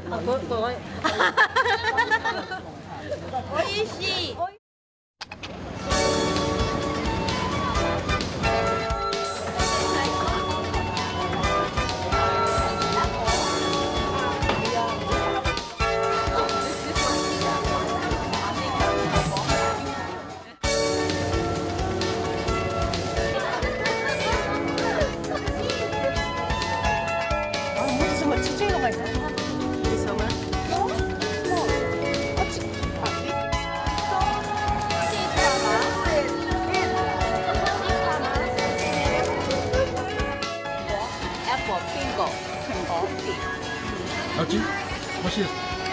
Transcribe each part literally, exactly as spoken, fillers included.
あ、ご、ごわい。 おいしい。 有知，我試。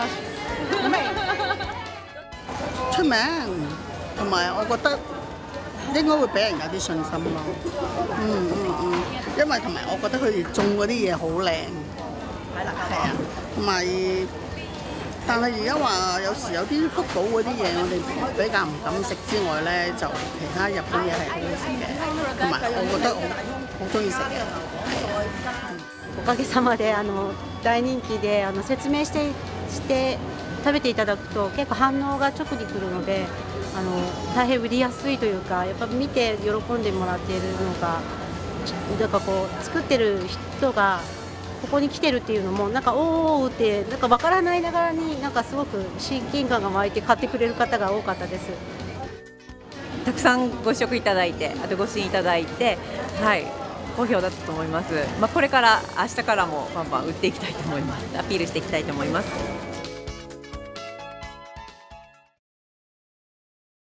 出名，同埋我覺得應該會俾人有啲信心咯。嗯嗯嗯，因為同埋我覺得佢哋種嗰啲嘢好靚，係啦，係啊，同埋但係而家話有時有啲福島嗰啲嘢，我哋比較唔敢食之外咧，就其他日本嘢係好好食嘅，同埋我覺得我好中意食嘅。 おかげさまであの大人気であの説明してして食べていただくと結構反応が直に来るのであの大変売りやすいというかやっぱ見て喜んでもらっているのがなんかこう作ってる人がここに来てるっていうのもなんかおーってなんか分からないながらになんかすごく親近感が湧いて買ってくれる方が多かったです。 たくさんご試食いただいて、あとご支援いただいて、はい。好評だったと思います。まあ、これから明日からもバンバン売っていきたいと思います。アピールしていきたいと思います。